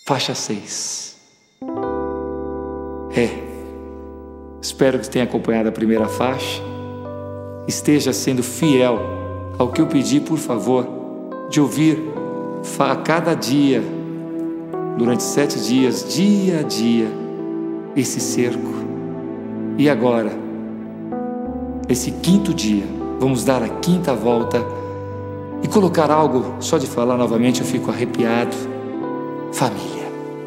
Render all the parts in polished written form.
faixa 6. Espero que tenha acompanhado a primeira faixa, esteja sendo fiel ao que eu pedi, por favor, de ouvir a cada dia, durante 7 dias, dia a dia, esse cerco. E agora, esse 5º dia, vamos dar a 5ª volta e colocar algo, só de falar novamente eu fico arrepiado: família.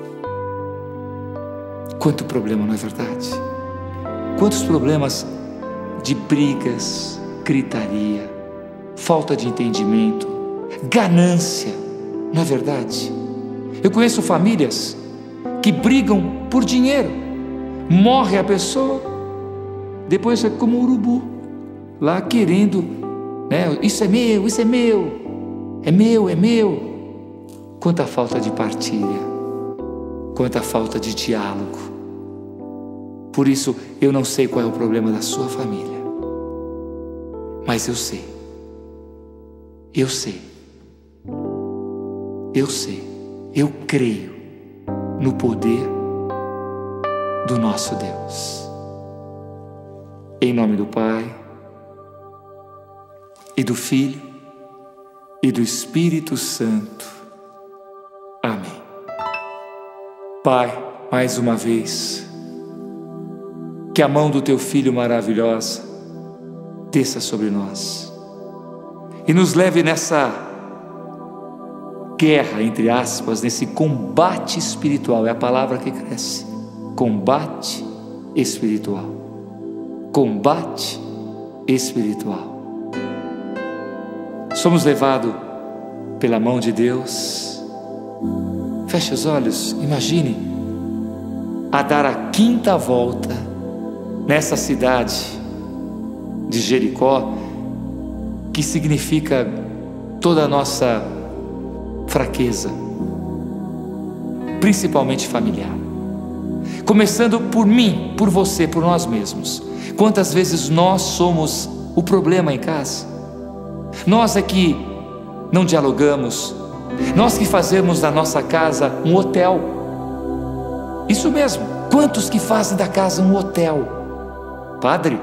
Quanto problema, não é verdade? Quantos problemas de brigas, gritaria, falta de entendimento, ganância, não é verdade? Eu conheço famílias que brigam por dinheiro, morre a pessoa, depois é como um urubu, lá querendo, né? Isso é meu, isso é meu, é meu, é meu. Quanta falta de partilha, quanta falta de diálogo. Por isso, eu não sei qual é o problema da sua família, mas eu sei, eu creio no poder do nosso Deus. Em nome do Pai, e do Filho, e do Espírito Santo. Amém. Pai, mais uma vez, que a mão do Teu Filho maravilhosa desça sobre nós e nos leve nessa guerra, entre aspas, nesse combate espiritual. É a palavra que cresce: combate espiritual. Combate espiritual. Somos levados pela mão de Deus. Feche os olhos, imagine a dar a 5ª volta nessa cidade de Jericó, que significa toda a nossa fraqueza, principalmente familiar. Começando por mim, por você, por nós mesmos. Quantas vezes nós somos o problema em casa? Nós é que não dialogamos, nós que fazemos da nossa casa um hotel. Isso mesmo, quantos que fazem da casa um hotel? Padre,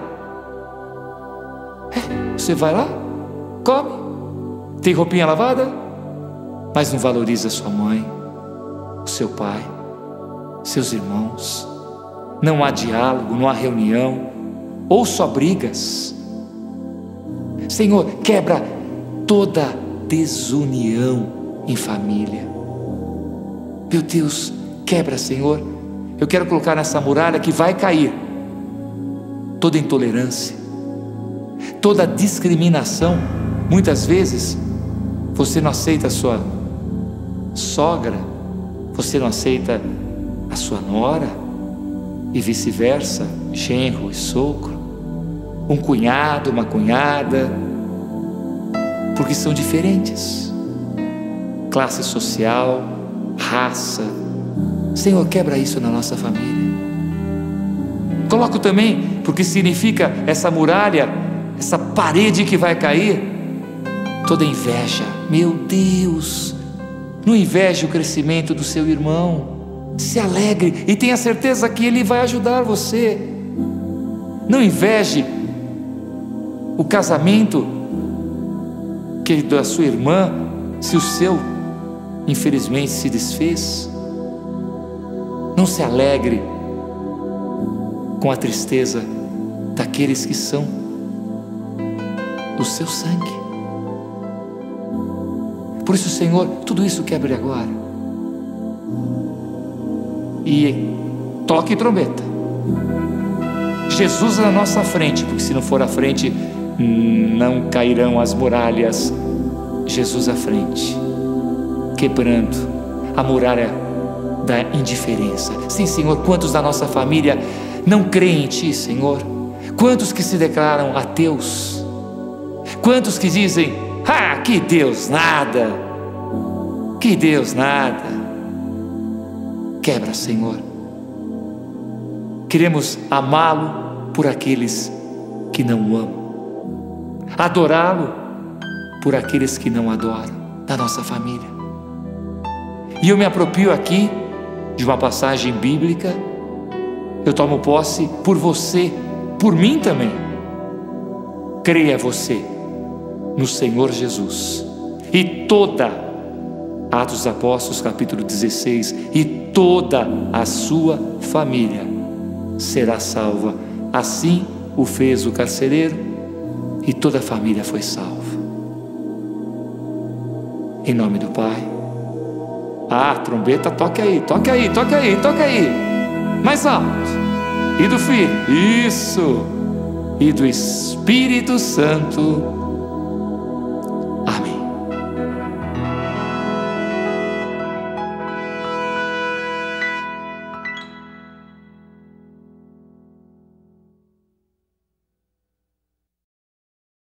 você vai lá, come, tem roupinha lavada, mas não valoriza sua mãe, o seu pai, seus irmãos. Não há diálogo, não há reunião, ou só brigas. Senhor, quebra toda desunião em família. Meu Deus, quebra, Senhor. Eu quero colocar nessa muralha que vai cair toda intolerância, toda discriminação. Muitas vezes você não aceita a sua sogra, você não aceita a sua nora, e vice-versa, genro e sogro, um cunhado, uma cunhada, porque são diferentes, classe social, raça. Senhor, quebra isso na nossa família. Coloco também, porque significa essa muralha, essa parede que vai cair, toda inveja. Meu Deus, não inveje o crescimento do seu irmão, se alegre e tenha certeza que ele vai ajudar você. Não inveje o casamento da sua irmã, se o seu infelizmente se desfez. Não se alegre com a tristeza daqueles que são do seu sangue. Por isso, Senhor, tudo isso quebre agora. E toque trombeta. Jesus na nossa frente, porque se não for à frente, não cairão as muralhas. Jesus à frente, quebrando a muralha da indiferença. Sim, Senhor, quantos da nossa família não creem em Ti, Senhor? Quantos que se declaram ateus? Quantos que dizem: que Deus nada, que Deus nada. Quebra, Senhor. Queremos amá-lo por aqueles que não o amam, adorá-lo por aqueles que não adoram, da nossa família. E eu me aproprio aqui de uma passagem bíblica. Eu tomo posse por você, por mim também. Creia você no Senhor Jesus. E Atos dos Apóstolos, capítulo 16, e toda a sua família será salva. Assim o fez o carcereiro, e toda a família foi salva. Em nome do Pai. Trombeta, toque aí, toque aí, toque aí, toque aí. Mais alto. E do Filho, isso. E do Espírito Santo.